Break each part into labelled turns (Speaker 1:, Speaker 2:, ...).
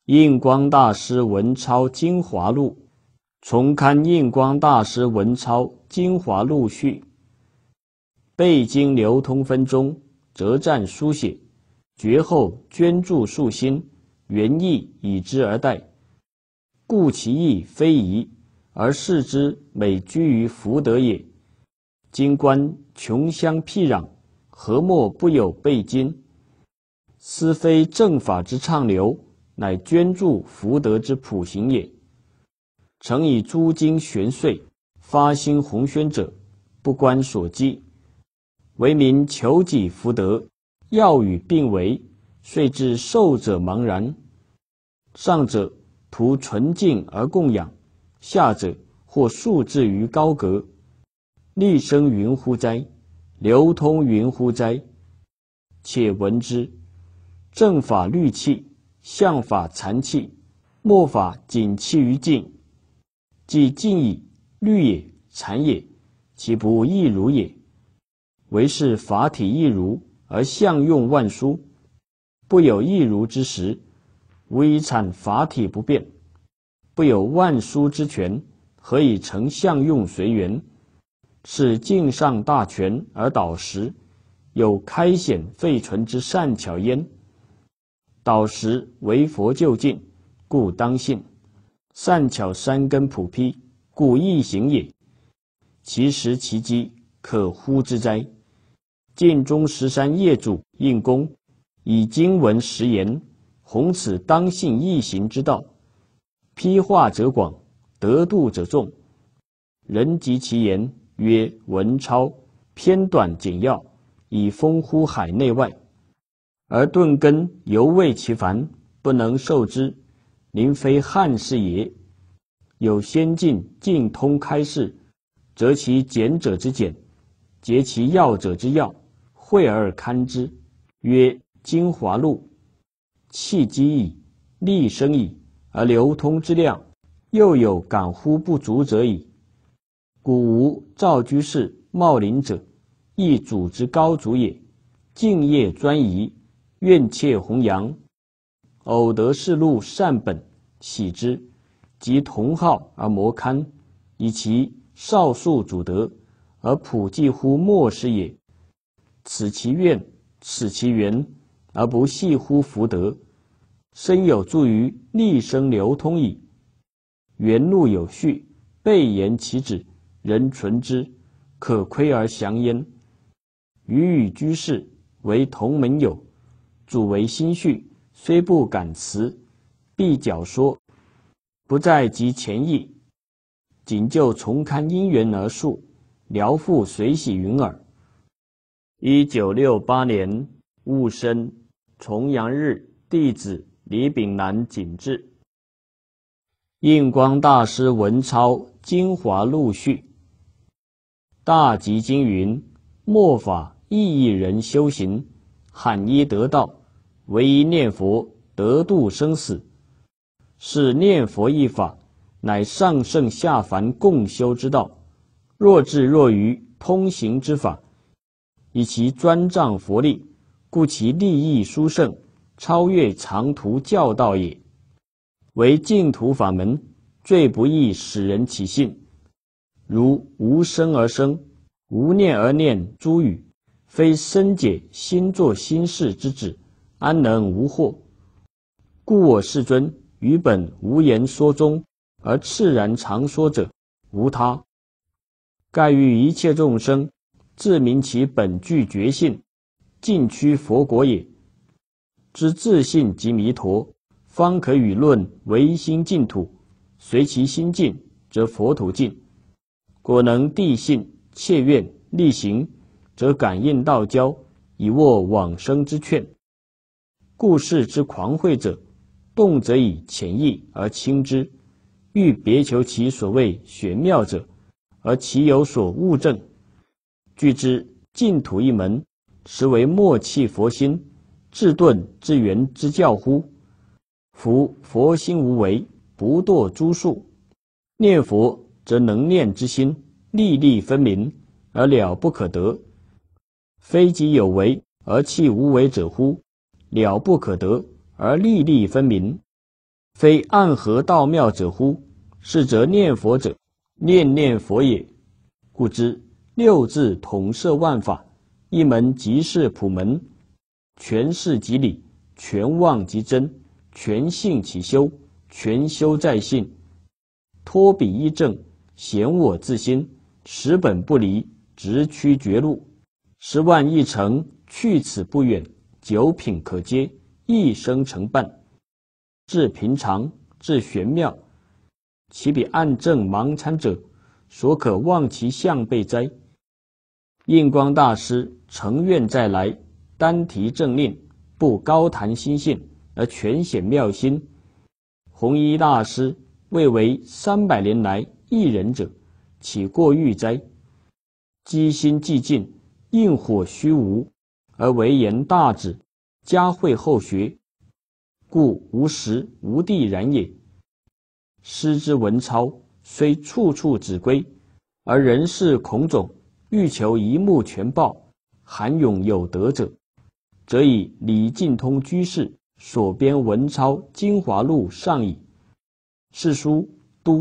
Speaker 1: 印光大师文钞精华录，重刊印光大师文钞精华录序。背经流通分中，折赞书写，绝后捐注数新，原意以之而代，故其意非宜，而视之美居于福德也。今观穷乡僻壤，何莫不有背经？斯非正法之畅流，乃捐助福德之普行也。诚以诸经玄隧，发心弘宣者，不观所积，为民求己福德，要与并为，遂至受者茫然。上者图纯净而供养，下者或树置于高阁，立生云乎哉？流通云乎哉？且闻之。正法律气，相法残气，末法仅弃于静，即静矣，律也，残也，其不亦如也？唯是法体一如，而相用万殊，不有一如之时，无以产法体不变；不有万殊之权，何以成相用随缘？是境上大权而导实，有开显废存之善巧焉。导实为佛就近，故当信；善巧三根普披，故易行也。其实其机，可乎之哉？晋中13业主印公，以经文实言，弘此当信易行之道。披化者广，得度者众。人及其言，曰文钞，偏短简要，以丰乎海内外。而顿根犹未其繁，不能受之，宁非汉事也？有先进尽通开示，择其简者之简，结其要者之要，会而刊之，曰精华录。气机矣，力生矣，而流通之量，又有感乎不足者矣。古无赵居士、茂林者，亦主之高足也。敬业专宜，愿切弘扬，偶得世录善本，喜之，即同好而摩刊，以其少数主德，而普济乎末世也。此其愿，此其缘，而不系乎福德，深有助于立生流通矣。原录有序，备言其旨，人存之，可窥而详焉。余与居士为同门友，主为心绪，虽不敢辞，必矫说，不在及前意，仅就重刊因缘而述，聊复随喜云耳。1968年戊申，重阳日，弟子李炳南谨制。印光大师文钞精华录序。大集经云：末法亦一人修行，罕一得道，唯一念佛，得度生死。是念佛一法，乃上圣下凡共修之道。若智若愚，通行之法，以其专仗佛力，故其利益殊胜，超越长途教道也。为净土法门，最不易使人起信。如无生而生，无念而念诸语，非深解心作心事之旨，安能无惑？故我世尊于本无言说中，而炽然常说者，无他，盖于一切众生，自明其本具觉性，尽趋佛国也。知自信即弥陀，方可与论唯心净土，随其心净，则佛土净。果能谛信切愿力行，则感应道交，以握往生之劝。故世之狂慧者，动则以浅易而轻之，欲别求其所谓玄妙者，而其有所悟证。据知净土一门，实为默契佛心，至顿之源之教乎？夫佛心无为，不堕诸数。念佛则能念之心，粒粒分明，而了不可得。非即有为而弃无为者乎？了不可得，而粒粒分明。 非暗合道妙者乎？是则念佛者，念念佛也。故知六字统摄万法，一门即是普门，全事即理，全妄即真，全性其修，全修在性，托彼一正，显我自心，实本不离，直趋绝路。10万亿成，去此不远，九品可接，一生成办。至平常，至玄妙，其比暗正盲参者，所可望其相备哉？印光大师诚愿再来，单提正令，不高谈心性，而全显妙心。弘一大师谓为300年来一人者，岂过誉哉？机心既尽，应火虚无，而为言大旨，加惠后学，故无时无地然也。师之文超，虽处处指归，而人事孔种，欲求一目全报，韩勇有德者，则以李进通居士所编文超精华录上矣。是书都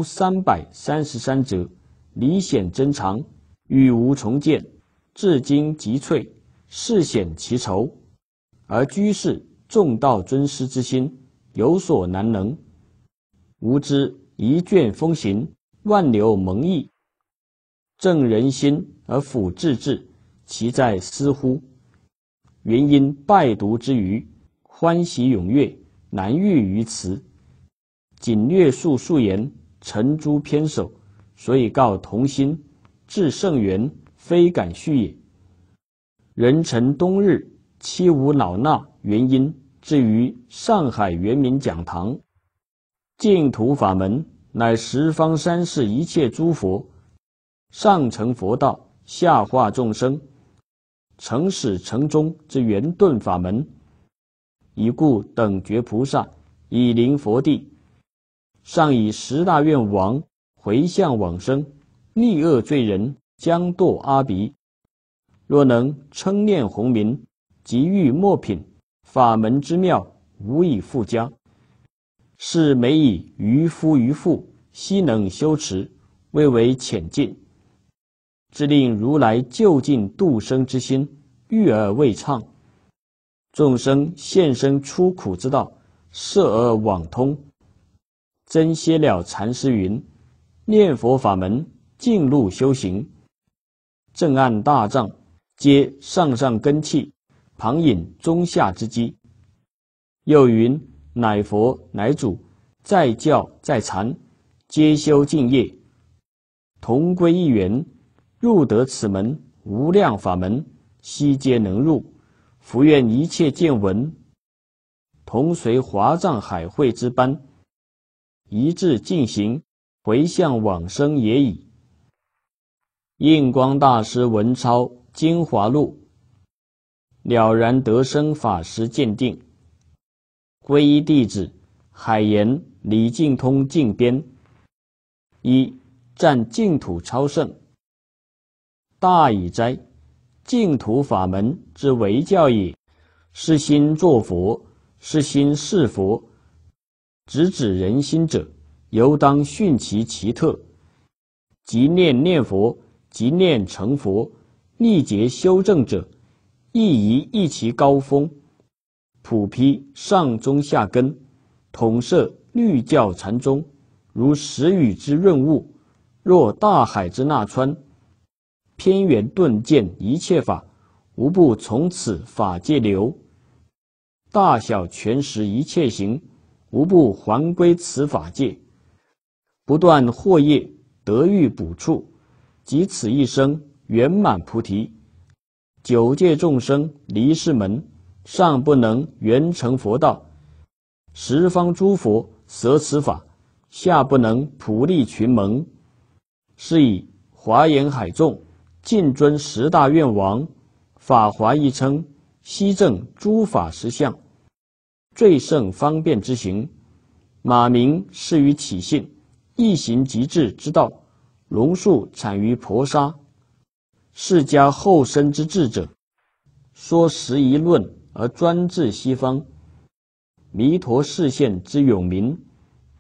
Speaker 1: 333则，理显真长，语无重见，至今极萃，事显其稠，而居士重道尊师之心，有所难能。吾知一卷风行，万流蒙溢，正人心而辅治治，其在斯乎？原因拜读之余，欢喜踊跃，难遇于辞，仅略述数言，陈诸偏首，所以告同心，至圣源，非敢续也。壬辰冬日，期无老衲原因，至于上海圆明讲堂，净土法门，乃十方三世一切诸佛，上成佛道，下化众生，成始成终之圆顿法门。已故等觉菩萨以临佛地，上以10大愿王回向往生，逆恶罪人将堕阿鼻。若能称念洪名，即欲末品，法门之妙，无以复加。是每以渔夫渔妇，悉能修持，谓为浅近，致令如来就近度生之心，欲而未畅。众生现身出苦之道，摄而往通。真歇了禅师云：念佛法门，径路修行，正按大藏，皆上上根器，旁引中下之机。又云：乃佛乃主，在教在禅，皆修净业，同归一源。入得此门，无量法门，悉皆能入。福愿一切见闻，同随华藏海会之班，一致进行，回向往生也已。印光大师文超精华录，了然得生法师鉴定，皈依弟子海盐李进通净编。一、赞净土超胜。大矣哉！净土法门之为教也，是心作佛，是心是佛，直指人心者，犹当训其奇特。即念佛，即念成佛，历劫修正者，亦宜一其高峰，普披上中下根，统摄律教禅宗，如时雨之润物，若大海之纳川，偏圆顿见一切法，无不从此法界流。大小全实一切行，无不还归此法界。不断惑业，得欲补处，即此一生圆满菩提。九界众生离世门，尚不能圆成佛道。十方诸佛舍此法，下不能普利群蒙。是以华严海众尽尊10大愿王，法华一称，悉证诸法实相，最胜方便之行。马明是于起信，一行即至之道，龙树产于婆沙。释迦后生之智者，说时宜论而专治西方。弥陀示现之永明，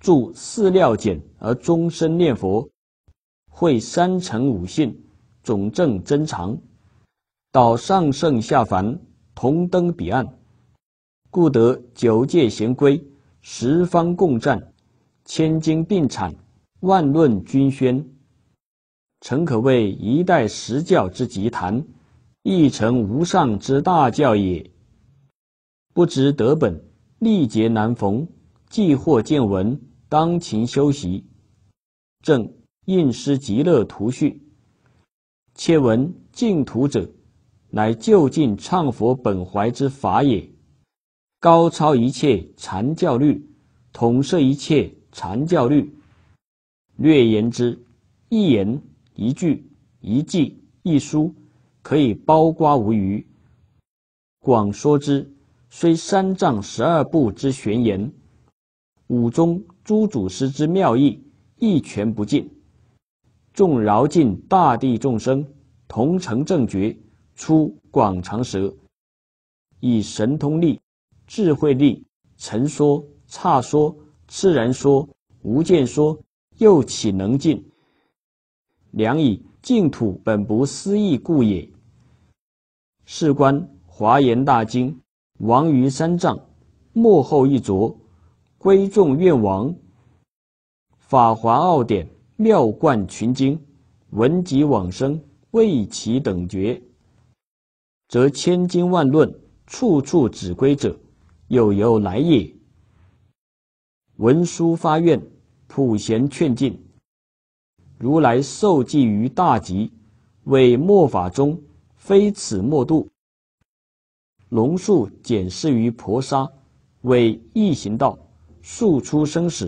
Speaker 1: 著四料简而终身念佛，会三乘五信，总证真常，导上圣下凡，同登彼岸，故得九界贤归，十方共赞，千经并阐，万论均宣，诚可谓一代实教之极谈，一成无上之大教也。不知得本，历劫难逢，既或见闻，当勤修习。正印师极乐图序。切闻净土者，乃就近唱佛本怀之法也，高超一切禅教律，统摄一切禅教律。略言之，一言一句一记一书，可以包括无余。广说之，虽三藏12部之玄言，五宗诸祖师之妙义，一全不尽。众饶尽大地众生，同成正觉，出广长舌，以神通力、智慧力，陈说、差说、自然说、无间说，又岂能尽？良以净土本不思议故也。事关华严大经，亡于三藏，末后一着，归众愿王。法华奥典，妙贯群经，闻及往生，未其等觉，则千经万论，处处指归者，有由来也。文殊发愿，普贤劝进，如来受记于大集，为末法中，非此末度。龙树检视于婆沙，为易行道，速出生死，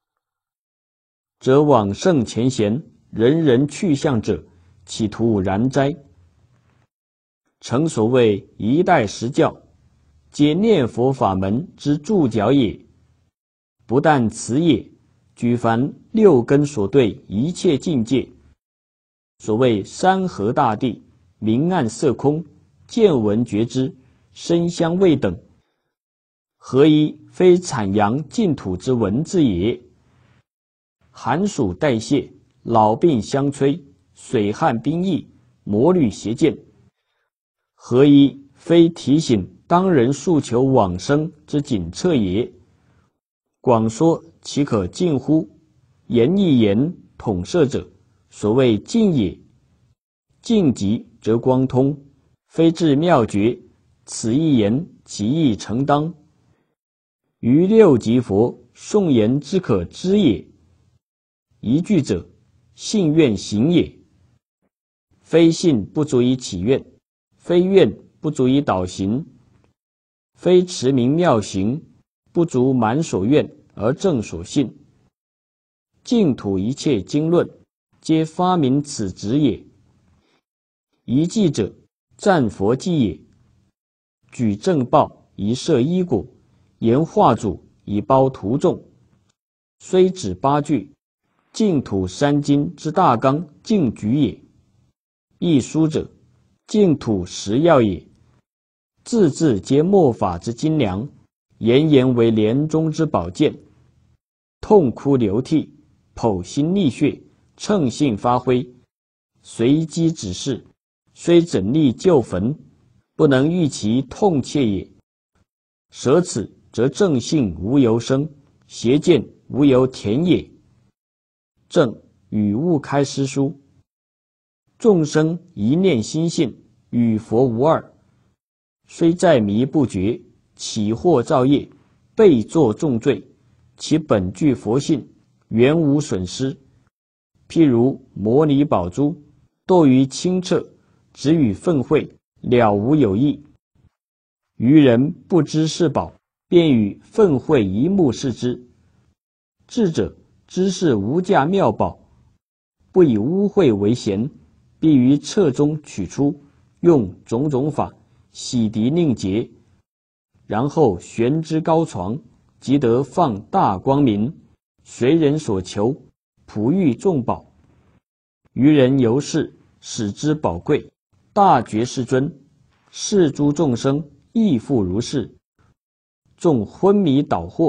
Speaker 1: 则往圣前贤，人人去向者，企图然哉？诚所谓一代实教，皆念佛法门之注脚也。不但此也，举凡六根所对一切境界，所谓山河大地、明暗色空、见闻觉知、声香味等，何一非阐扬净土之文字也？寒暑代谢，老病相催，水旱兵役，魔律邪见，何一非提醒当人诉求往生之警策也？广说岂可尽乎？言一言统摄者，所谓尽也。尽极则光通，非至妙觉，此一言其意承当。于六级佛颂言之可知也。一句者，信愿行也。非信不足以起愿，非愿不足以导行，非持名妙行，不足满所愿而正所信。净土一切经论，皆发明此旨也。一记者，赞佛记也。举正报以摄一果，言化主以包徒众。虽指八句，净土三经之大纲净举也。一书者，净土实要也。字字皆末法之精良，言言为莲中之宝剑。痛哭流涕，剖心沥血，乘性发挥，随机指示，虽整力救焚，不能喻其痛切也。舍此则正性无由生，邪见无由填也。正与悟开师书，众生一念心性，与佛无二。虽在迷不觉，起惑造业，被作重罪，其本具佛性，原无损失。譬如摩尼宝珠，堕于清澈，只与愤恚，了无有益。愚人不知是宝，便与愤恚一目视之。智者知是无价妙宝，不以污秽为嫌，必于册中取出，用种种法洗涤令洁，然后悬之高床，即得放大光明，随人所求，普育众宝。愚人由是使之宝贵，大觉世尊，是诸众生亦复如是。众昏迷倒惑，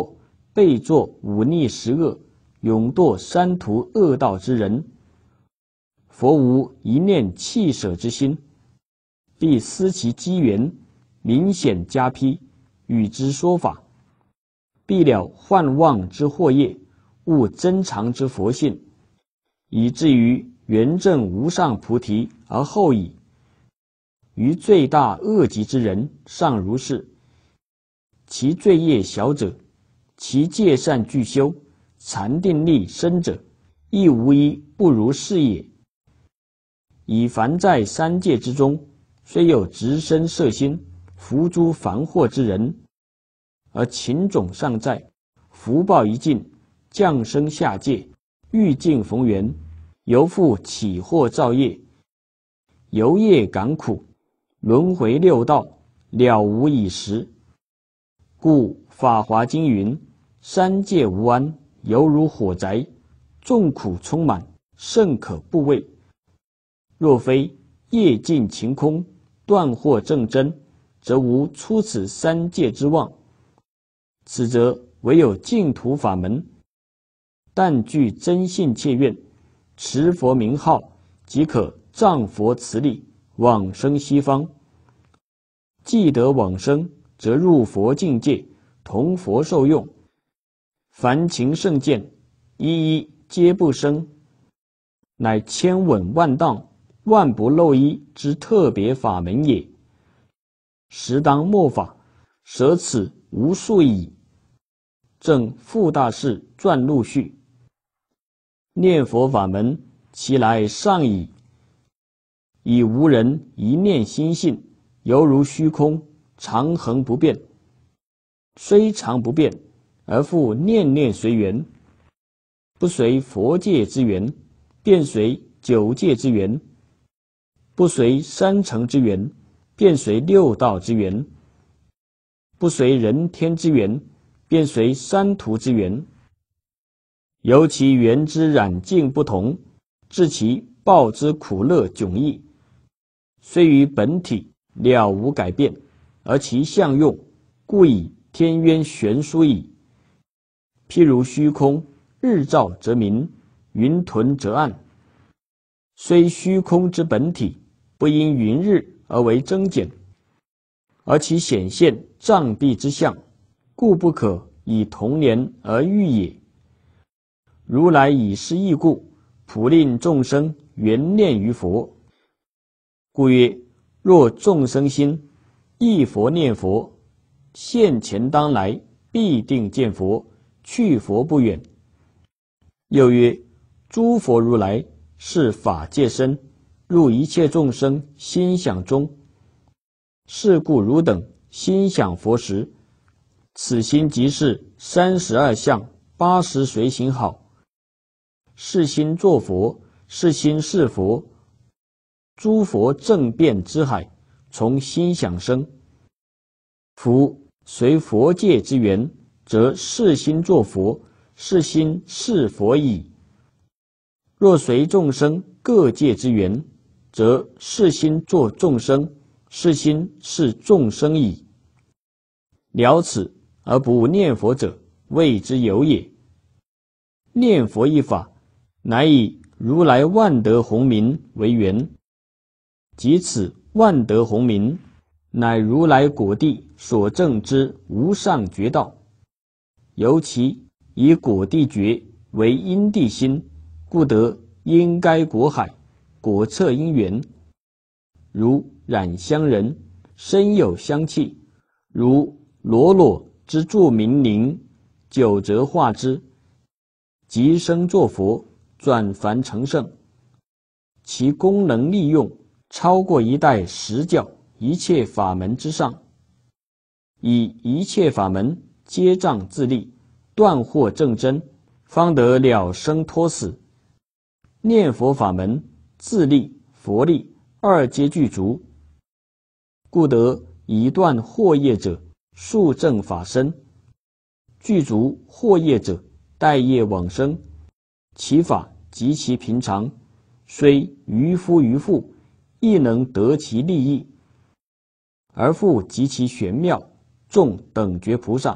Speaker 1: 备作忤逆十恶，永堕三途恶道之人。佛无一念弃舍之心，必思其机缘，明显加披，与之说法，必了幻妄之惑业，悟真常之佛性，以至于圆证无上菩提而后已。于罪大恶极之人尚如是，其罪业小者，其戒善具修，禅定力深者，亦无一不如是也。以凡在三界之中，虽有直身摄心，伏诸凡惑之人，而情种尚在，福报一尽，降生下界，欲尽逢缘，犹复起惑造业，由业感苦，轮回六道，了无已时。故法华经云：三界无安，犹如火宅，众苦充满，甚可怖畏。若非业尽晴空，断惑正真，则无出此三界之望。此则唯有净土法门，但具真信切愿，持佛名号，即可仗佛慈力，往生西方。既得往生，则入佛境界，同佛受用，凡情圣见，一一皆不生，乃千稳万当，万不漏一之特别法门也。实当末法，舍此无数矣。正傅大士传录序。念佛法门，其来尚矣。以无人一念心性，犹如虚空，常恒不变。虽常不变，而复念念随缘，不随佛界之缘，便随九界之缘；不随三乘之缘，便随六道之缘；不随人天之缘，便随三途之缘。由其缘之染净不同，致其报之苦乐迥异，虽于本体了无改变，而其相用，故以天渊悬殊矣。譬如虚空，日照则明，云屯则暗。虽虚空之本体，不因云日而为增减，而其显现障蔽之相，故不可以同年而喻也。如来以是义故，普令众生缘念于佛。故曰：若众生心忆佛念佛，现前当来必定见佛，去佛不远。又曰：诸佛如来是法界身，入一切众生心想中。是故汝等心想佛时，此心即是32相80随行好。是心作佛，是心是佛。诸佛正变之海，从心想生。夫随佛界之缘，则是心作佛，是心是佛矣。若随众生各界之缘，则是心作众生，是心是众生矣。了此而不念佛者，谓之有也。念佛一法，乃以如来万德洪名为缘，即此万德洪名，乃如来果地所证之无上觉道。尤其以果地觉为因地心，故得因该果海，果测因缘。如染香人，身有香气；如裸裸之著名灵，久则化之，即生作佛，转凡成圣。其功能利用，超过一代十教一切法门之上。以一切法门皆障自立，断惑正真，方得了生脱死。念佛法门自力佛力二皆具足，故得以断惑业者速证法身，具足惑业者待业往生。其法极其平常，虽渔夫渔妇亦能得其利益，而复极其玄妙，众等觉菩萨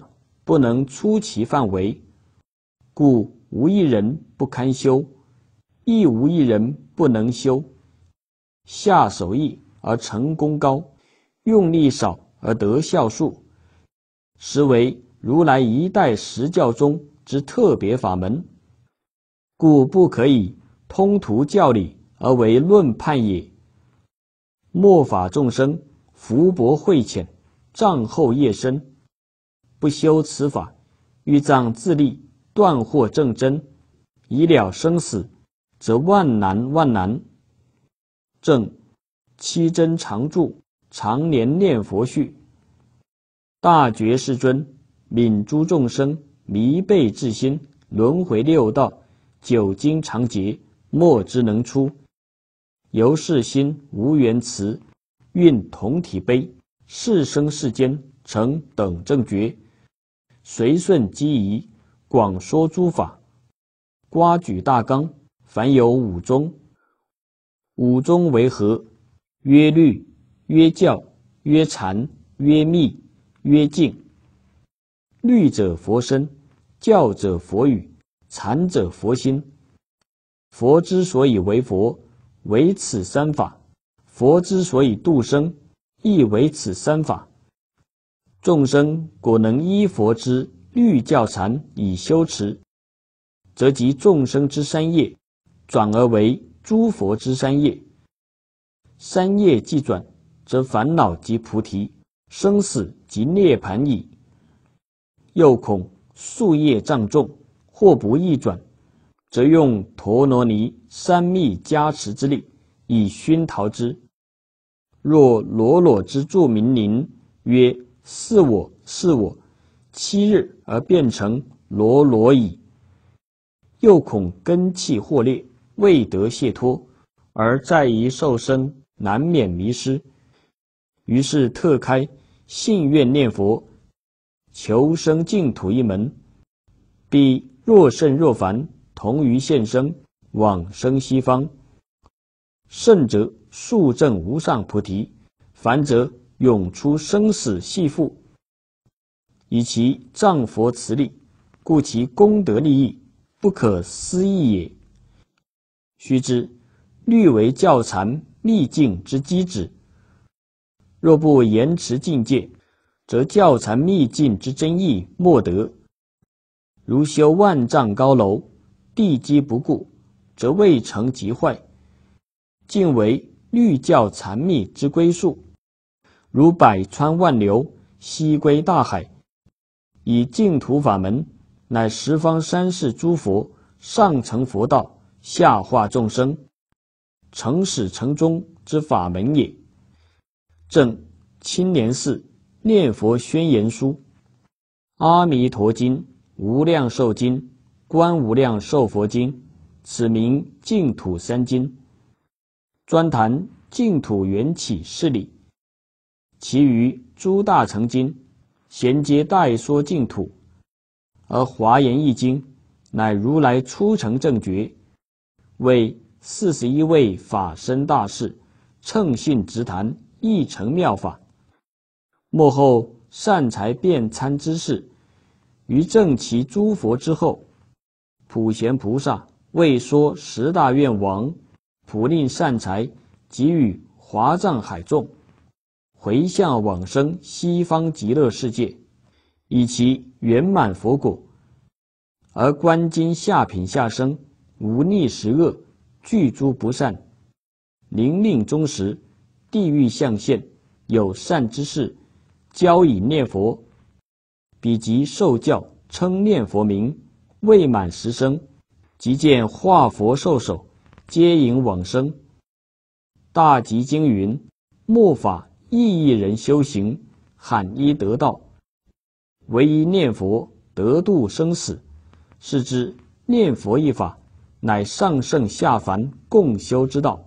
Speaker 1: 不能出其范围，故无一人不堪修，亦无一人不能修。下手易而成功高，用力少而得效数，实为如来一代实教中之特别法门，故不可以通途教理而为论判也。末法众生福薄慧浅，障厚业深，不修此法，欲仗自力断惑正真，以了生死，则万难万难。正七真常住，常年念佛序。大觉世尊悯诸众生迷背至心，轮回六道，久经常劫，莫之能出。由是心无缘慈，运同体悲，是生世间成等正觉，随顺机宜，广说诸法，刮举大纲，凡有五宗。五宗为何？曰律，曰教，曰禅，曰密，曰净。律者佛身，教者佛语，禅者佛心。佛之所以为佛，为此三法；佛之所以度生，亦为此三法。众生果能依佛之律教禅以修持，则即众生之三业，转而为诸佛之三业。三业既转，则烦恼即菩提，生死即涅盘矣。又恐宿业障重，或不易转，则用陀罗尼三密加持之力，以熏陶之。若裸裸之著名林，曰是我是我，7日而变成裸裸矣。又恐根气或裂，未得解脱，而在疑受生，难免迷失。于是特开信愿念佛，求生净土一门，必若圣若凡，同于现生，往生西方。圣者速证无上菩提，凡则永出生死系缚。以其仗佛慈力，故其功德利益不可思议也。须知律为教禅秘境之基址，若不严持境界，则教禅秘境之真意莫得。如修万丈高楼，地基不固，则未成即坏。竟为律教禅密之归宿，如百川万流，悉归大海。以净土法门，乃十方三世诸佛上成佛道，下化众生，成始成终之法门也。正青莲寺念佛宣言书，阿弥陀经、无量寿经、观无量寿佛经，此名净土三经。专谈净土缘起事理，其余诸大乘经衔接代说净土，而华严一经乃如来初成正觉，为41位法身大士乘信直谈一成妙法。末后善财辩参之士，于正其诸佛之后，普贤菩萨为说10大愿王，普令善财给予华藏海众，回向往生西方极乐世界，以其圆满佛果。而观今下品下生，无逆十恶，具诸不善，临命终时，地狱象现，有善之事，教以念佛，彼即受教称念佛名，未满10生，即见化佛受手，皆引往生。大集经云：末法亦一人修行，罕一得道，唯一念佛得度生死。是知念佛一法，乃上圣下凡共修之道。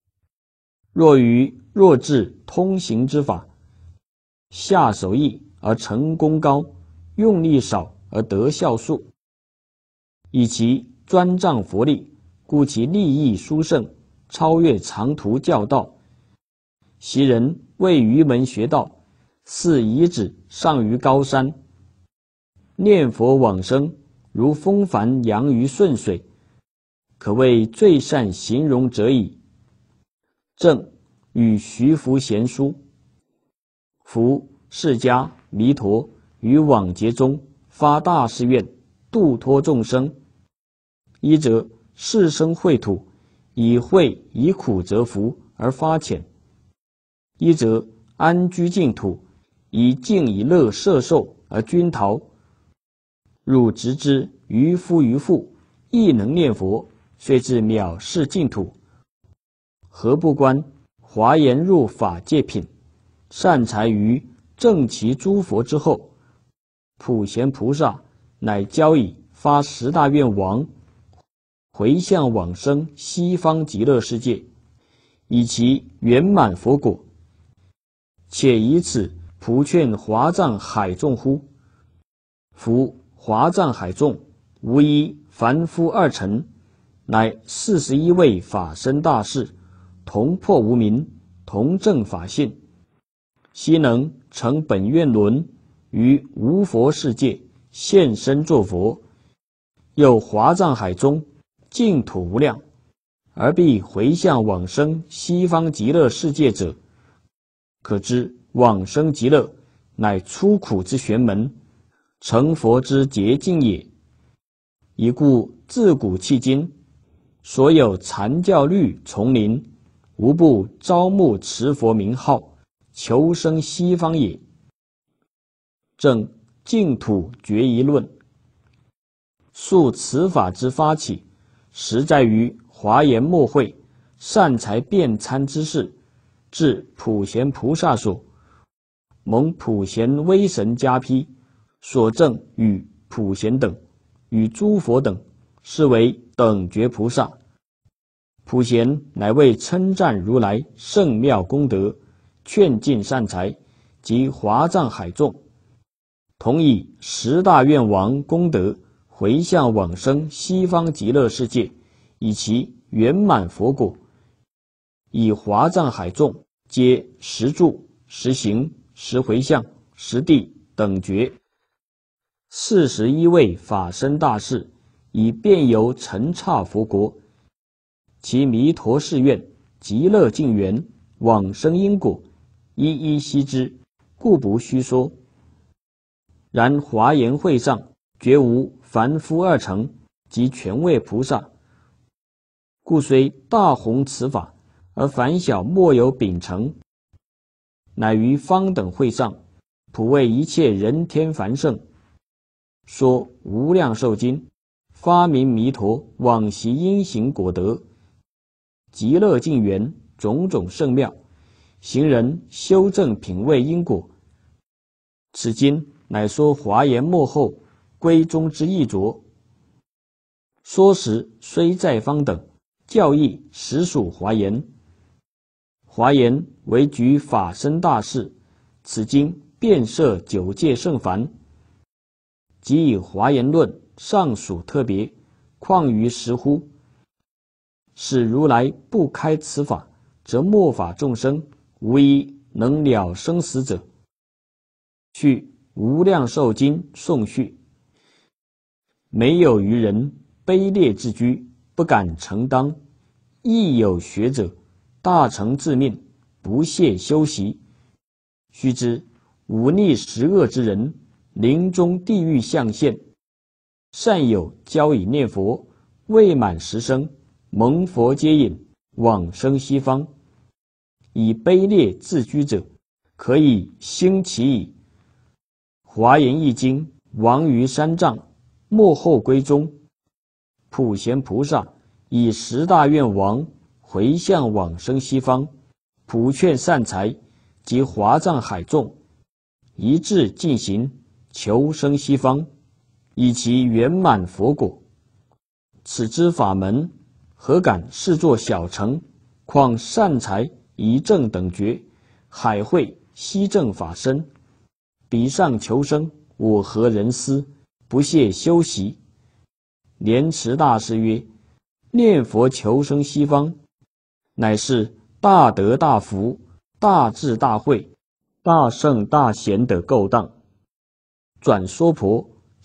Speaker 1: 若至通行之法，下手易而成功高，用力少而得效数。以其专仗佛力，故其利益殊胜，超越长途教道。昔人为愚门学道，似遗址上于高山， 念佛往生，如风帆扬于顺水，可谓最善形容者矣。正与徐福贤书。福释迦弥陀于往劫中发大誓愿，度脱众生。一则世生秽土，以秽以苦折福而发遣；一则安居净土，以静以乐摄受而均陶。汝直之渔夫渔妇亦能念佛，虽至藐视净土，何不观华严入法界品，善财于正其诸佛之后？普贤菩萨乃教以发10大愿王，回向往生西方极乐世界，以其圆满佛果。且以此普劝华藏海众乎？夫华藏海众无一凡夫2乘，乃41位法身大士，同破无明，同证法性，悉能成本愿轮，于无佛世界现身作佛。又华藏海中净土无量，而必回向往生西方极乐世界者，可知往生极乐乃出苦之玄门，成佛之捷径也。以故自古迄今，所有禅教律丛林，无不招募持佛名号，求生西方也。正净土决疑论。述此法之发起，实在于华严末会善财辩参之事，至普贤菩萨所，蒙普贤威神加披，所证与普贤等，与诸佛等，是为等觉菩萨。普贤乃为称赞如来圣妙功德，劝进善财及华藏海众，同以10大愿王功德回向往生西方极乐世界，以其圆满佛果。以华藏海众皆10住、10行、10回向、10地等觉，41位法身大士，以遍游尘刹佛国，其弥陀誓愿、极乐净缘、往生因果，一一悉知，故不虚说。然华严会上绝无凡夫2乘及权位菩萨，故虽大弘此法，而凡小莫有秉承，乃于方等会上，普为一切人天凡圣，说无量寿经，发明弥陀往昔因行果德，极乐净缘种种圣妙，行人修正品位因果。此经乃说华严末后归宗之义着。说时虽在方等，教义实属华严。华严为举法身大士，此经遍摄9界圣凡，即以华严论尚属特别，况于实乎？使如来不开此法，则末法众生无一能了生死者。去无量寿经颂序。没有于人卑劣自居，不敢承当；亦有学者大成自命，不懈修习。须知忤逆10恶之人，临终地狱相现，善有教以念佛，未满10生，蒙佛接引，往生西方。以卑劣自居者，可以兴其矣。华严易经亡于3藏，末后归宗。普贤菩萨以10大愿王回向往生西方，普劝善财及华藏海众，一致进行，求生西方，以其圆满佛果。此之法门，何敢视作小乘？况善财一正等觉，海会悉正法身，彼上求生，我何人思？不懈修习。莲池大师曰：念佛求生西方，乃是大德大福、大智大慧、大圣大贤的勾当。转说婆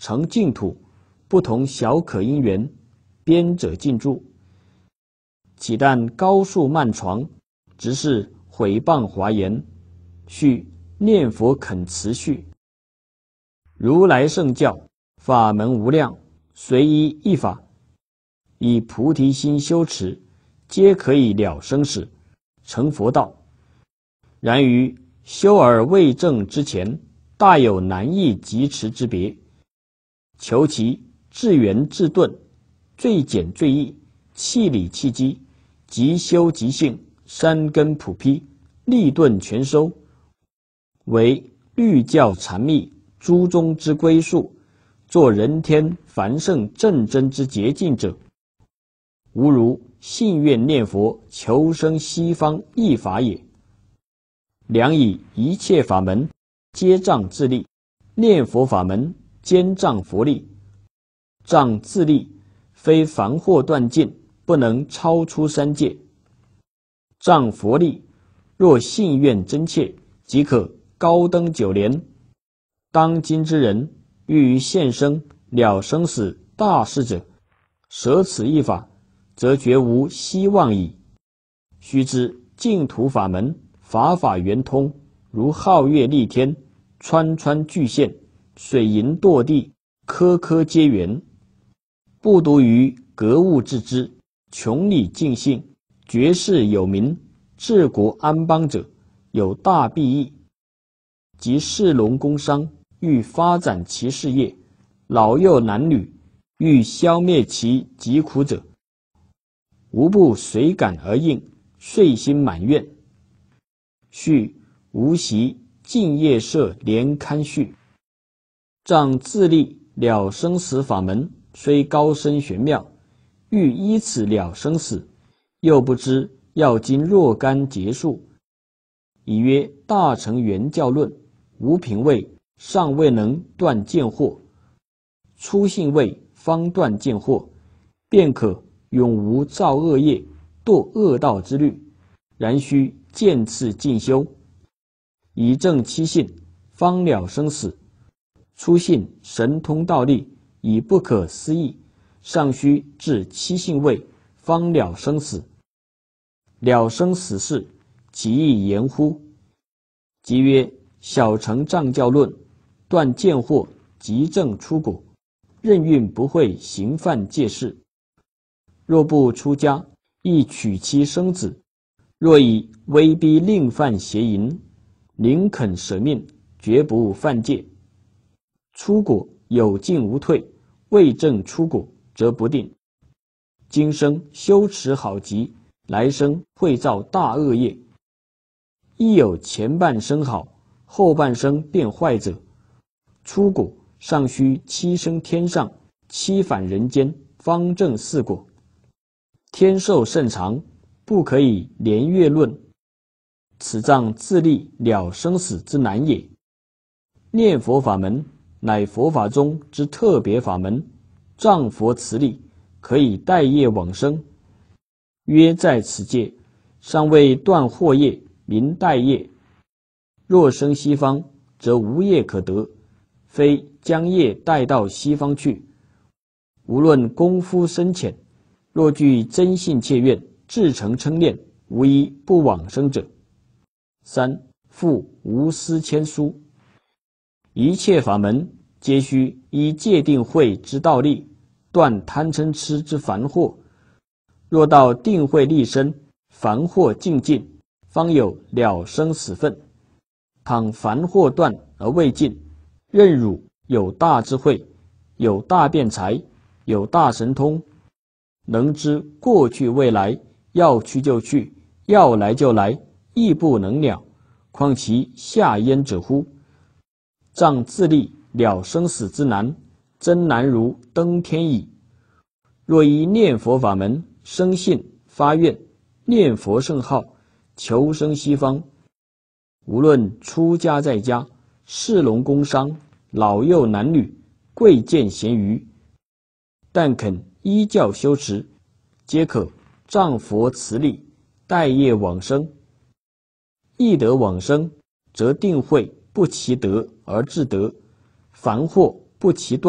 Speaker 1: 成净土，不同小可因缘，边者尽住。岂但高树慢床，直是毁谤华严。续念佛肯持续。如来圣教法门无量，随依一法，以菩提心修持，皆可以了生死，成佛道。然于修而未证之前，大有难易疾驰之别。求其至圆至顿，最简最易，气理气机，即修即性，三根普披，立顿全收，为律教禅密，诸宗之归宿，作人天凡圣正真之捷径者，无如信愿念佛，求生西方一法也。良以一切法门皆仗自力，念佛法门兼仗佛力。仗自力，非凡惑断尽，不能超出三界；仗佛力，若信愿真切，即可高登九莲。当今之人，欲于现生了生死大事者，舍此一法，则绝无希望矣。须知净土法门，法法圆通，如皓月立天，川川巨现，水银堕地，颗颗皆圆。不独于格物致知，穷理尽性，绝世有名，治国安邦者，有大裨益。即士农工商欲发展其事业，老幼男女欲消灭其疾苦者，无不随感而应，遂心满愿。续无习净业社连刊序，仗自力了生死法门，虽高深玄妙，欲依此了生死，又不知要经若干劫数，以曰大乘圆教论，无品位尚未能断见惑，初信位方断见惑，便可永无造恶业，堕恶道之律。然须渐次进修，以正七信，方了生死。初信神通道力已不可思议，尚须至七信位，方了生死。了生死事，其易言乎？即曰小乘藏教论，断见惑，即正出果，任运不会行犯戒事。若不出家，亦娶妻生子；若以威逼令犯邪淫，宁肯舍命，绝不犯戒。出果有进无退，未正出果则不定。今生修持好极，来生会造大恶业。亦有前半生好，后半生变坏者，出果尚须七生天上，七返人间，方正四果。天寿甚长，不可以连月论。此仗自力了生死之难也。念佛法门乃佛法中之特别法门，仗佛慈力，可以代业往生。约在此界，尚未断惑业，名代业。若生西方，则无业可得，非将业带到西方去。无论功夫深浅，若具真信切愿，至诚称念，无一不往生者。三复无私谦疏，一切法门皆须依戒定慧之道力，断贪嗔痴之烦惑。若到定慧立身，烦惑尽尽，方有了生死分。倘烦惑断而未尽，任汝有大智慧，有大辩才，有大神通，能知过去未来，要去就去，要来就来，亦不能了，况其下焉者乎？仗自力了生死之难，真难如登天矣。若依念佛法门，生信发愿，念佛圣号，求生西方，无论出家在家，士农工商，老幼男女，贵贱咸愚，但肯依教修持，皆可仗佛慈力，代业往生。易得往生，则定慧不其得而自得，烦惑不其断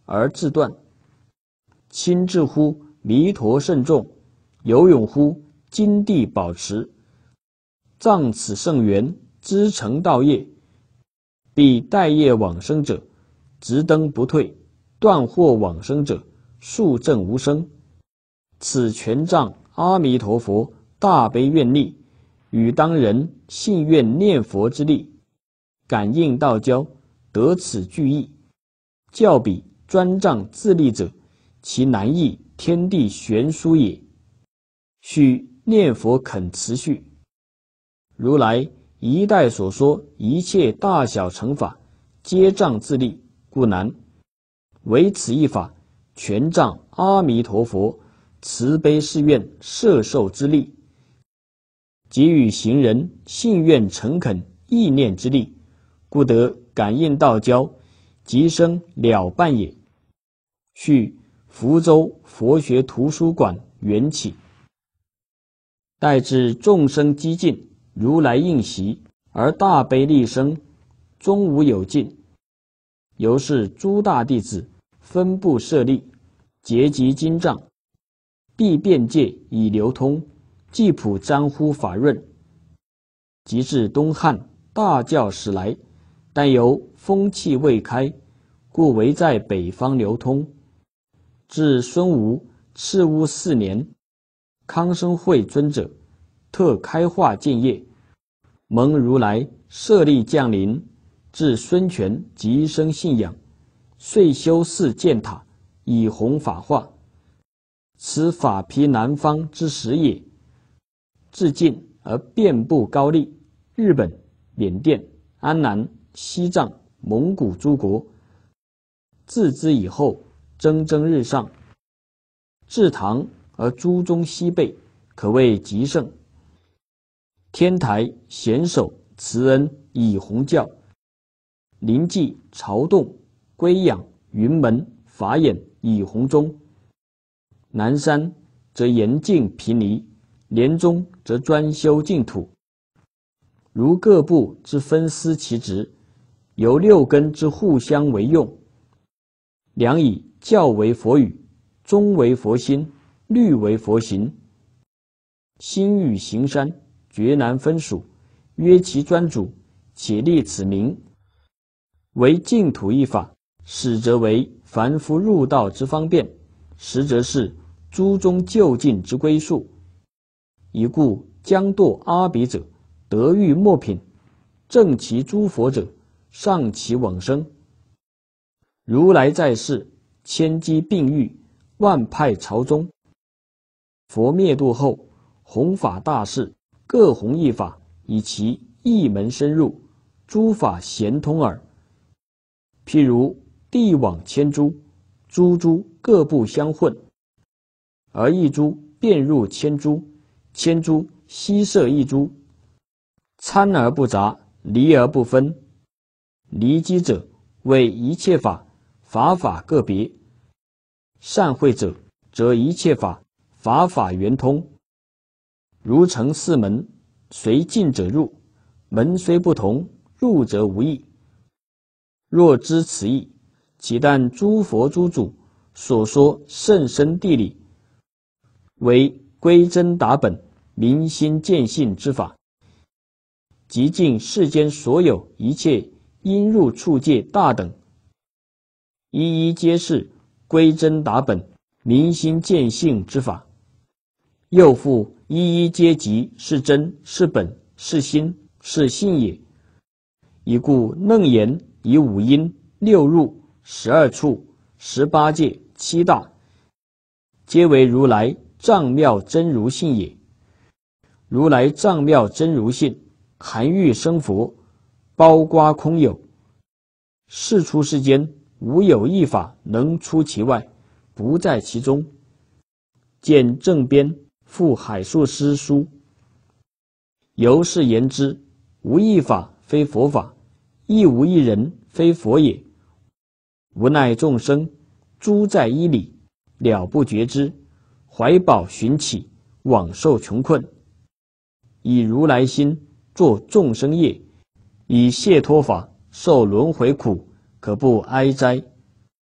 Speaker 1: 而自断。亲至乎弥陀甚众，有勇乎金地宝池，藏此圣缘，知成道业，必待业往生者，直登不退；断惑往生者，速证无生。此全藏阿弥陀佛大悲愿力，与当人信愿念佛之力，感应道交，得此具意。较比专仗自立者，其难易天地悬殊也。须念佛肯持续。如来一代所说一切大小乘法，皆仗自立，故难。唯此一法，全仗阿弥陀佛慈悲誓愿摄受之力，给予行人信愿诚恳意念之力，故得感应道交，即生了办也。续福州佛学图书馆缘起，待至众生激进，如来应习，而大悲力生，终无有尽。由是诸大弟子分布设立，结集经藏，必辩界以流通，既普瞻乎法润。及至东汉大教始来，但由风气未开，故唯在北方流通。至孙吴赤乌4年，康生会尊者特开化建业，蒙如来舍利降临，至孙权即生信仰，遂修寺建塔，以弘法化。此法毗南方之始也。至晋而遍布高丽、日本、缅甸、安南、西藏、蒙古诸国。自之以后，蒸蒸日上。至唐而诸宗西备，可谓极盛。天台显首慈恩以弘教，临济朝洞归养云门法眼以弘宗。南山则严净毗尼，莲宗则专修净土。如各部之分司其职，由6根之互相为用，良以教为佛语，宗为佛心，律为佛行。心与行山，绝难分属，约其专主，且立此名。为净土一法，始则为凡夫入道之方便，实则是诸宗就近之归宿。以故将堕阿鼻者，得遇末品；正其诸佛者，上其往生。如来在世，千机并育，万派朝宗。佛灭度后，弘法大士各弘一法，以其一门深入，诸法咸通耳。譬如地网千株，株株各不相混，而一株遍入千株，千株悉摄一株，参而不杂，离而不分。离机者，为一切法，法法个别；善会者，则一切法，法法圆通。如成4门，随进者入，门虽不同，入则无异。若知此意，岂但诸佛诸主所说甚深地理，为归真达本、明心见性之法，极尽世间所有一切因入处界大等，一一皆是归真达本、明心见性之法。又复一一皆即是真、是本、是心、是性也。以故楞严以5因、6入、12处、18界、7大，皆为如来藏妙真如性也。如来藏妙真如性，含喻生佛，包括空有。世出世间，无有一法能出其外，不在其中。见正编附海数师书。由是言之，无一法非佛法，亦无一人非佛也。无奈众生诸在依理，了不觉之，怀宝寻起，枉受穷困。以如来心作众生业，以解脱法受轮回苦，可不哀哉。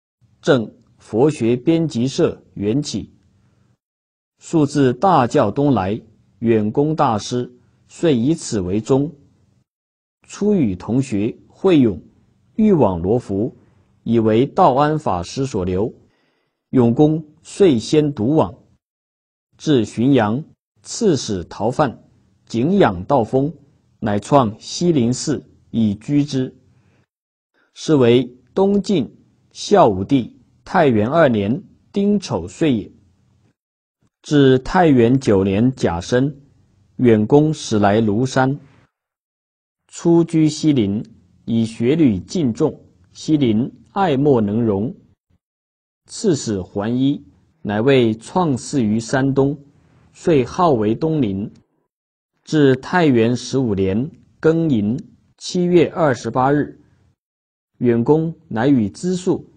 Speaker 1: 正佛学编辑社缘起。数自大教东来，远公大师遂以此为宗。初与同学慧永、欲往罗浮，以为道安法师所留。永公遂先独往，至浔阳，刺史逃犯，景仰道风，乃创西林寺以居之。是为东晋孝武帝太元2年丁丑岁也。至太元9年甲申，远公始来庐山，初居西林，以学旅敬重，西林爱莫能容。刺史桓伊乃为创寺于山东，遂号为东林。至太元15年庚寅7月28日，远公乃与资宿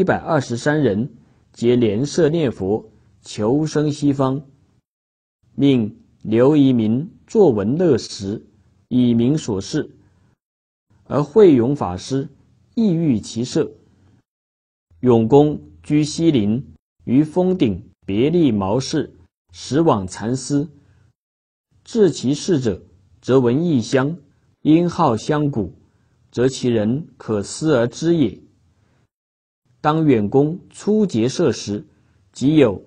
Speaker 1: 123人结联社念佛，求生西方，命刘遗民作文乐石，以明所事。而慧永法师亦遇其社。永公居西林，于峰顶别立茅室，时往禅思。至其事者，则闻异香，音号香鼓，则其人可思而知也。当远公初结社时，即有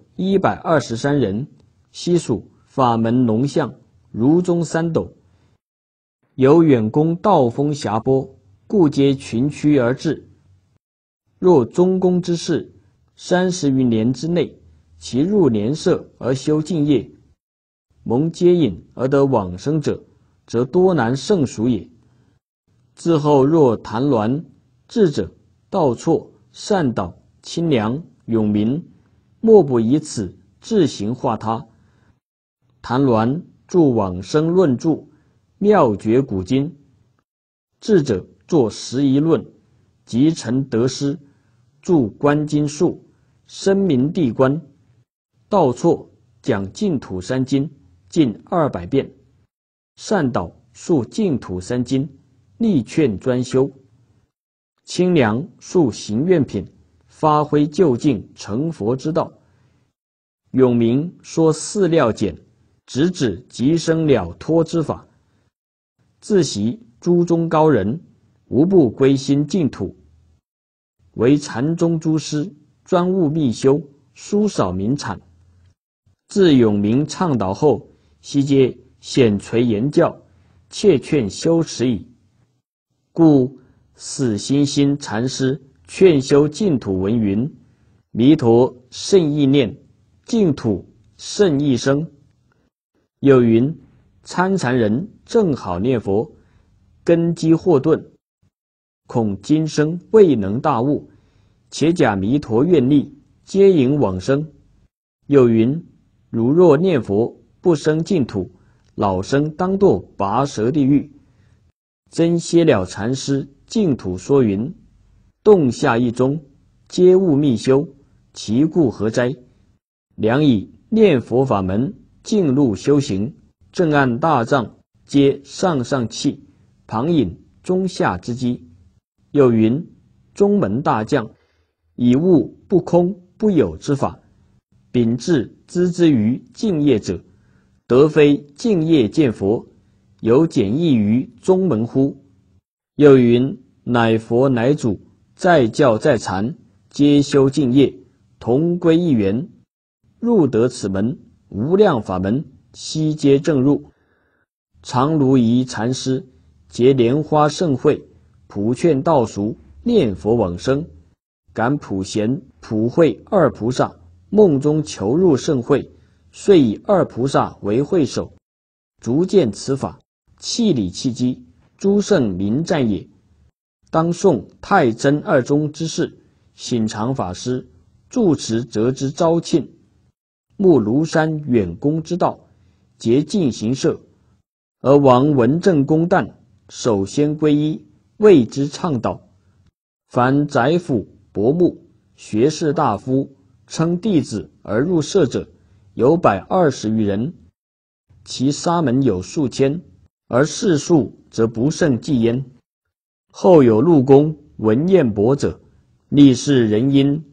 Speaker 1: 123人，悉属法门龙象，如中三斗。由远公道风霞波，故皆群驱而至。若中公之士，30余年之内，其入年社而修净业，蒙接引而得往生者，则多难胜数也。自后若谭鸾、智者、道绰、善导、清凉、永明，莫不以此自行化他。谭鸾著往生论著，妙绝古今；智者作11论，集成得失，著观经术，声明地观；道绰讲净土三经，近200遍；善导述净土三经，力劝专修；清凉述行愿品，发挥究竟成佛之道；永明说四料简，直指即生了脱之法。自习诸宗高人，无不归心净土。为禅宗诸师，专务密修，疏少民产。自永明倡导后，悉皆显垂言教，切劝修持矣。故死心心禅师劝修净土文云：弥陀甚意念，净土甚意生。有云：参禅人正好念佛，根基或钝，恐今生未能大悟，且假弥陀愿力，皆引往生。有云：如若念佛不生净土，老生当堕拔舌地狱。真歇了禅师净土说云：洞下一宗，皆悟密修，其故何哉？良以念佛法门进入修行，正按大藏，皆上上气，旁引中下之机。有云：中门大将，以悟不空不有之法，秉志孜之于净业者，得非净业见佛，有简易于中门乎？又云：乃佛乃主，在教在禅，皆修净业，同归一源。入得此门，无量法门悉皆正入。常如仪禅师结莲花盛会，普劝道俗，念佛往生。感普贤普惠二菩萨梦中求入盛会，遂以二菩萨为会首，逐渐此法，气理气机，诸圣名赞也。当诵太真二宗之事，醒常法师住持则之昭庆，慕庐山远公之道，结净行社，而王文正公旦首先皈依，为之倡导。凡宰府伯木学士大夫称弟子而入社者，有120余人，其沙门有数千，而士数则不胜计焉。后有陆公文彦博者，历世人因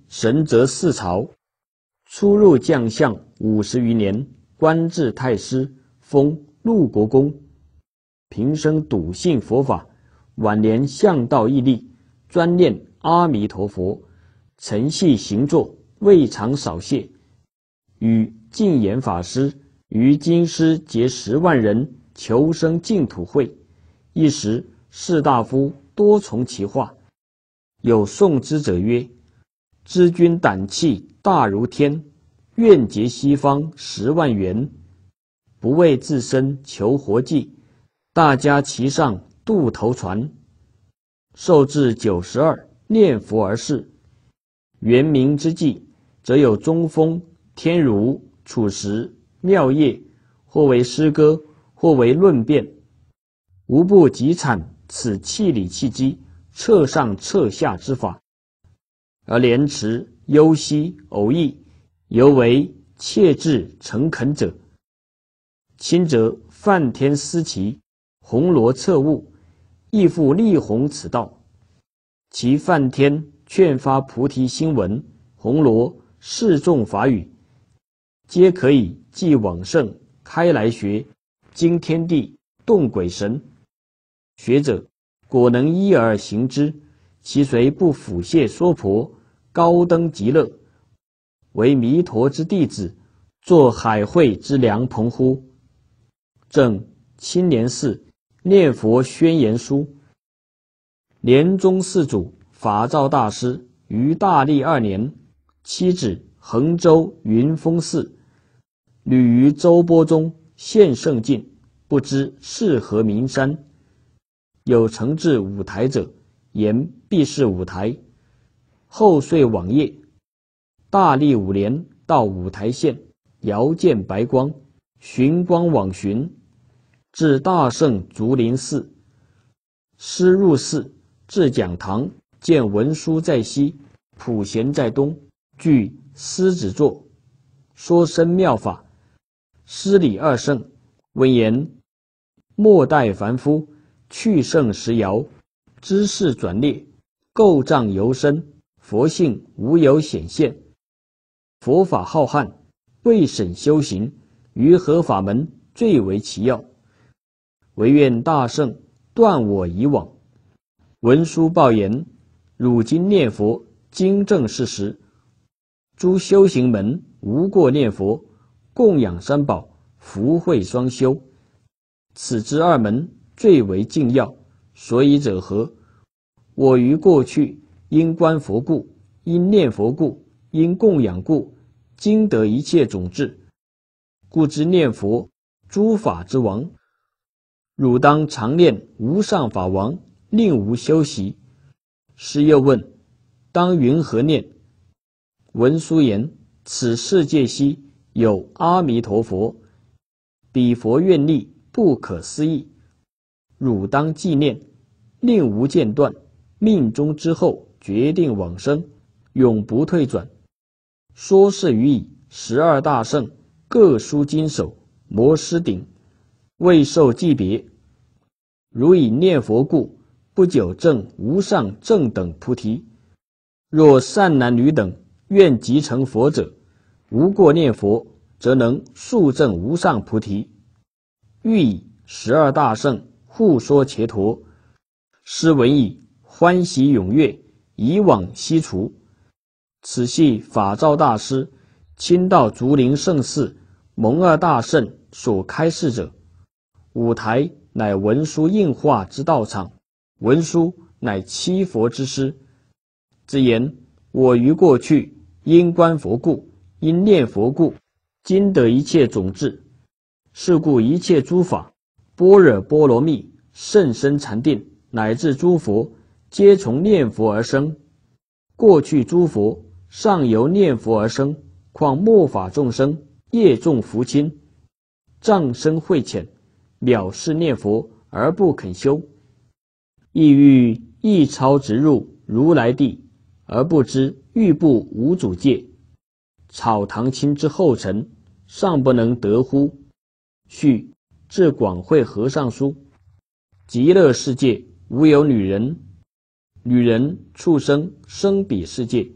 Speaker 1: 神则四朝，出入将相50余年，官至太师，封陆国公。平生笃信佛法，晚年向道义立，专念阿弥陀佛，晨系行坐，未尝少懈。与净言法师于京师结10万人求生净土会，一时士大夫多从其话。有诵之者曰：知君胆气大如天，愿结西方10万元，不为自身求活计，大家齐上渡头船。寿至92，念佛而逝。元明之际，则有中风、天儒、处实、妙业，或为诗歌，或为论辩，无不极产此气理气机，彻上彻下之法。而莲池、幽息、偶益，犹为切智诚恳者。轻则梵天思齐，红罗彻悟，亦复力弘此道。其梵天劝发菩提心文，红罗示众法语，皆可以继往圣，开来学，惊天地，动鬼神。学者果能依而行之，其随不腐亵娑婆，高登极乐，为弥陀之弟子，作海会之良朋乎？正青莲寺念佛宣言书。莲宗寺主法照大师于大历2年，妻至衡州云峰寺，旅于周波中，献圣境，不知是何名山。有承制五台者，言必是五台。后遂往谒。大历5年，到五台县，遥见白光，寻光往寻，至大圣竹林寺。师入寺，至讲堂，见文殊在西，普贤在东，具狮子座，说生妙法。师礼二圣，闻言：末代凡夫，去圣时遥，知识转劣，构障尤深，佛性无有显现。佛法浩瀚，未审修行，于何法门最为其要？唯愿大圣断我以往。文殊报言：汝今念佛，经正事实。诸修行门无过念佛，供养三宝，福慧双修。此之2门最为敬要，所以者何？我于过去因观佛故，因念佛故，因供养故，今得一切种智，故知念佛诸法之王。汝当常念无上法王，令无休息。师又问：当云何念？文殊言：此世界悉有阿弥陀佛，彼佛愿力不可思议，汝当纪念，令无间断，命中之后决定往生，永不退转。说是语已，12大圣各书经手，摩狮顶，未受记别。如以念佛故，不久证无上正等菩提。若善男女等愿即成佛者，无过念佛，则能速证无上菩提。欲以12大圣互说伽陀。师闻已，欢喜踊跃，以往西除。此系法照大师亲到竹林圣寺蒙二大圣所开示者。五台乃文殊应化之道场，文殊乃七佛之师。之言：我于过去因观佛故，因念佛故，今得一切种智。是故一切诸法，般若波罗蜜、甚深禅定，乃至诸佛，皆从念佛而生。过去诸佛尚由念佛而生，况末法众生，业重福轻，障深慧浅，藐视念佛而不肯修，意欲一超直入如来地，而不知欲部无主界，草堂清之后尘，尚不能得乎？续至广会和尚书。极乐世界无有女人，女人畜生生彼世界，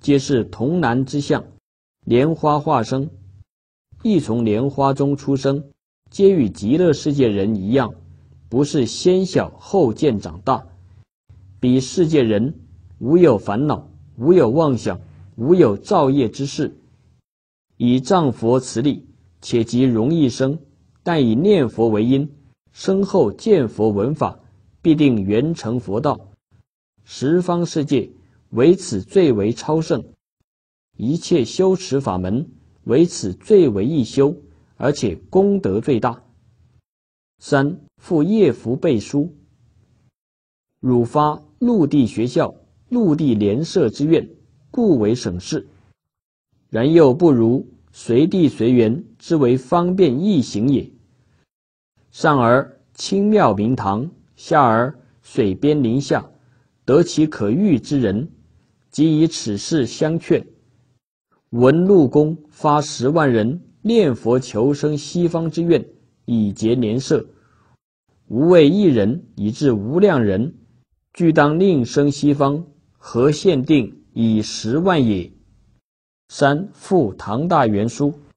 Speaker 1: 皆是童男之相，莲花化生，亦从莲花中出生，皆与极乐世界人一样，不是先小后渐长大。彼世界人无有烦恼，无有妄想，无有造业之事，以仗佛慈力，且极容易生，但以念佛为因，生后见佛闻法，必定圆成佛道。十方世界唯此最为超胜，一切修持法门唯此最为易修，而且功德最大。三、复业福背书。汝发陆地学校、陆地联社之愿，故为省事。然又不如随地随缘之为方便易行也。上而清妙明堂，下而水边林下，得其可遇之人，即以此事相劝。闻陆公发10万人念佛求生西方之愿，以结年社，无为一人以至无量人，俱当令生西方，何限定以10万也？三、复唐大元书。